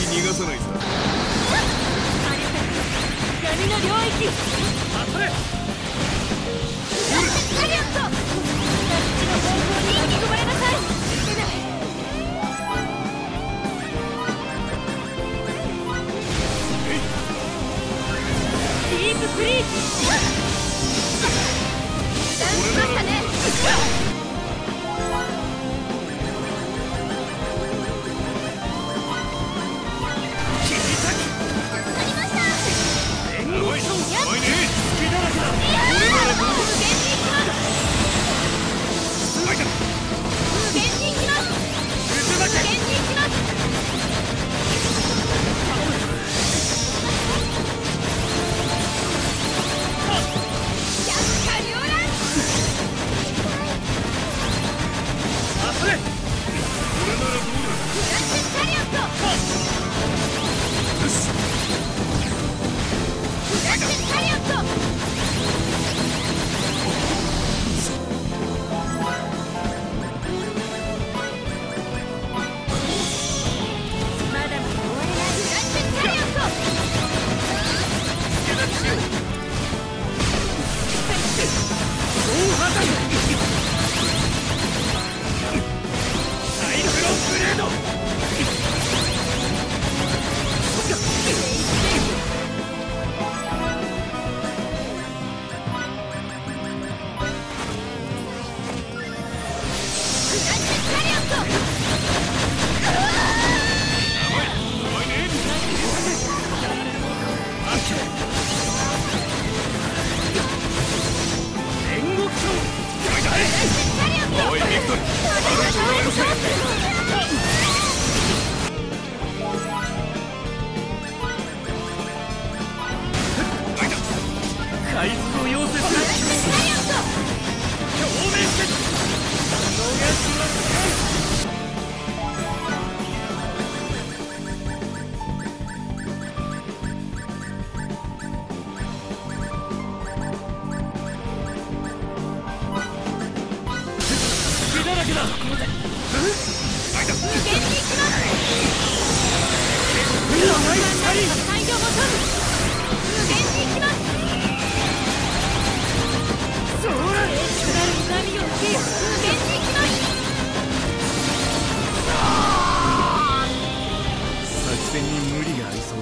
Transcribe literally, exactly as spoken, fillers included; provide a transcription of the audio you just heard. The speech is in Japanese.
逃がさないさ。 闇の領域当たれ。カリオット、あっちの方向に巻き込まれなさい。ディープフリーズダウンしましたね。海賊を要請する。共鳴して反応がしますね。だらけだ。無限に行きます。無限に行きます。そうだ。エクストラル波を受けよ。無限に行きます。 作戦に無理がありそう